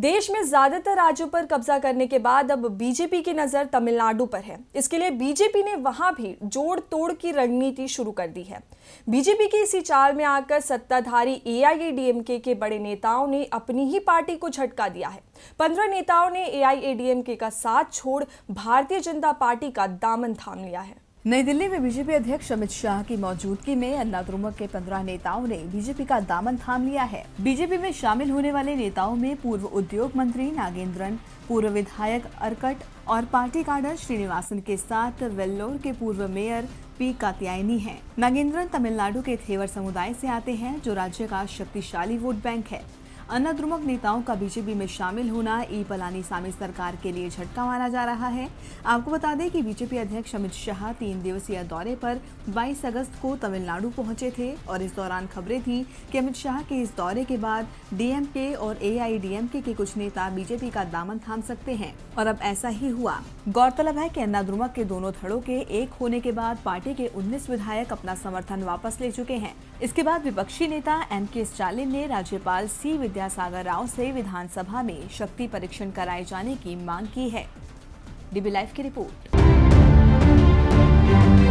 देश में ज्यादातर राज्यों पर कब्जा करने के बाद अब बीजेपी की नजर तमिलनाडु पर है। इसके लिए बीजेपी ने वहां भी जोड़ तोड़ की रणनीति शुरू कर दी है। बीजेपी की इसी चाल में आकर सत्ताधारी एआईएडीएमके के बड़े नेताओं ने अपनी ही पार्टी को झटका दिया है। 15 नेताओं ने एआईएडीएमके का साथ छोड़ भारतीय जनता पार्टी का दामन थाम लिया है। नई दिल्ली में बीजेपी अध्यक्ष अमित शाह की मौजूदगी में अन्ना द्रमुक के 15 नेताओं ने बीजेपी का दामन थाम लिया है। बीजेपी में शामिल होने वाले नेताओं में पूर्व उद्योग मंत्री नागेंद्रन, पूर्व विधायक अरकट और पार्टी कार्डर श्रीनिवासन के साथ वेल्लोर के पूर्व मेयर पी कात्यायनी हैं। नागेंद्रन तमिलनाडु के थेवर समुदाय से आते हैं, जो राज्य का शक्तिशाली वोट बैंक है। अन्ना द्रमुक नेताओं का बीजेपी में शामिल होना ई पलानीसामी सरकार के लिए झटका माना जा रहा है। आपको बता दें कि बीजेपी अध्यक्ष अमित शाह 3 दिवसीय दौरे पर 22 अगस्त को तमिलनाडु पहुंचे थे और इस दौरान खबरें थी कि अमित शाह के इस दौरे के बाद डीएमके और एआईएडीएमके के कुछ नेता बीजेपी का दामन थाम सकते हैं और अब ऐसा ही हुआ। गौरतलब है कि अन्ना द्रमुक के दोनों धड़ों के एक होने के बाद पार्टी के 19 विधायक अपना समर्थन वापस ले चुके हैं। इसके बाद विपक्षी नेता एमके स्टालिन ने राज्यपाल सी विद्यासागर राव से विधानसभा में शक्ति परीक्षण कराए जाने की मांग की है। डीबी लाइव की रिपोर्ट।